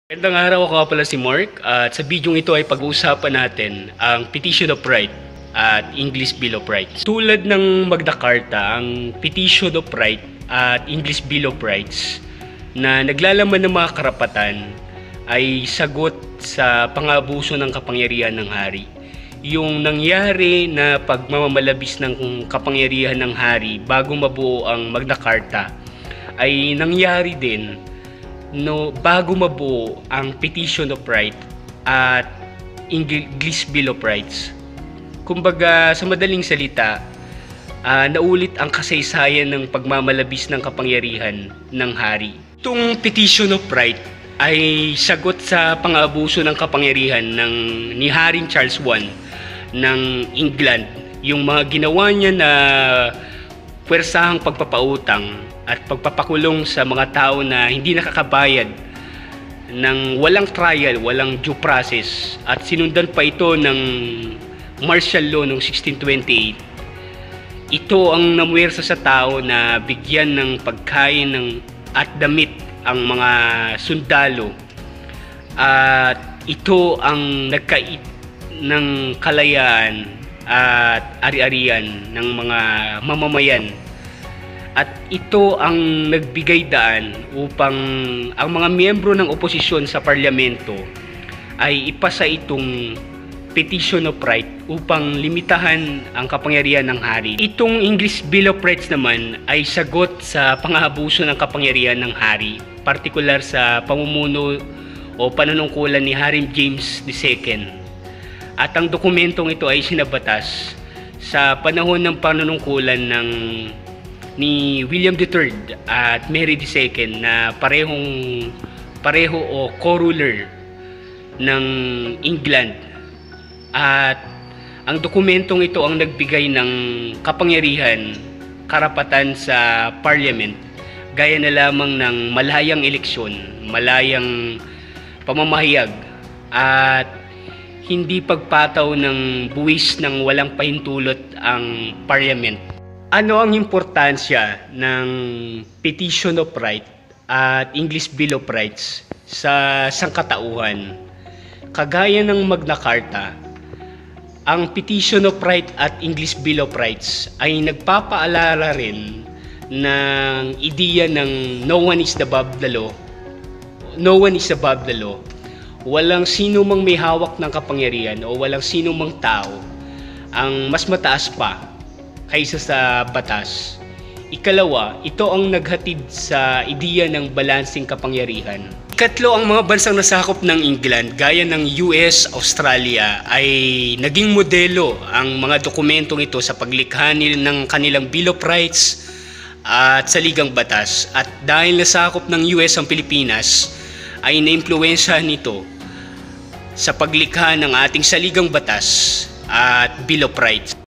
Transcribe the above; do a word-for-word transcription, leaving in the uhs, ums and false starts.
Magandang araw, ako nga pala si Mark at sa video ito ay pag-uusapan natin ang Petition of Right at English Bill of Rights. Tulad ng Magna Carta, ang Petition of Right at English Bill of Rights na naglalaman ng mga karapatan ay sagot sa pang-aabuso ng kapangyarihan ng hari. Yung nangyari na pagmamamalabis ng kapangyarihan ng hari bago mabuo ang Magna Carta ay nangyari din no bago mabuo ang Petition of Right at English Bill of Rights. Kumbaga sa madaling salita, uh, naulit ang kasaysayan ng pagmamalabis ng kapangyarihan ng hari. Itong Petition of Right ay sagot sa pang-aabuso ng kapangyarihan ng ni Haring Charles the First ng England, yung mga ginawa niya na puwersahang pagpapautang at pagpapakulong sa mga tao na hindi nakakabayad ng walang trial, walang due process, at sinundan pa ito ng martial law noong sixteen twenty-eight. Ito ang namuwersa sa tao na bigyan ng pagkain ng at damit ang mga sundalo, at ito ang nagkait ng kalayaan at ari-arian ng mga mamamayan. At ito ang nagbigay daan upang ang mga miyembro ng oposisyon sa parlamento ay ipasa itong Petition of Right upang limitahan ang kapangyarihan ng hari. Itong English Bill of Rights naman ay sagot sa pang-aabuso ng kapangyarihan ng hari, partikular sa pamumuno o panunungkulan ni Haring James the Second. At ang dokumentong ito ay sinabatas sa panahon ng panunungkulan ng ni William the Third at Mary the Second na parehong pareho o co-ruler ng England. At ang dokumentong ito ang nagbigay ng kapangyarihan, karapatan sa parliament, gaya na lamang ng malayang eleksyon, malayang pamamahayag, at hindi pagpataw ng buwis ng walang pahintulot ang parliament. Ano ang importansya ng Petition of Right at English Bill of Rights sa sangkatauhan? Kagaya ng Magna Carta, ang Petition of Right at English Bill of Rights ay nagpapaalala rin ng ideya ng no one is above the law. No one is above the law. Walang sino mang may hawak ng kapangyarihan o walang sino mang tao ang mas mataas pa kaysa sa batas. Ikalawa, ito ang naghatid sa ideya ng balansing kapangyarihan. Ikatlo, ang mga bansang nasakop ng England gaya ng U S, Australia ay naging modelo ang mga dokumentong ito sa paglikha ng kanilang Bill of Rights at saligang batas. At dahil nasakop ng U S ang Pilipinas, ay naimpluwensyahan nito sa paglikha ng ating saligang batas at Bill of Rights.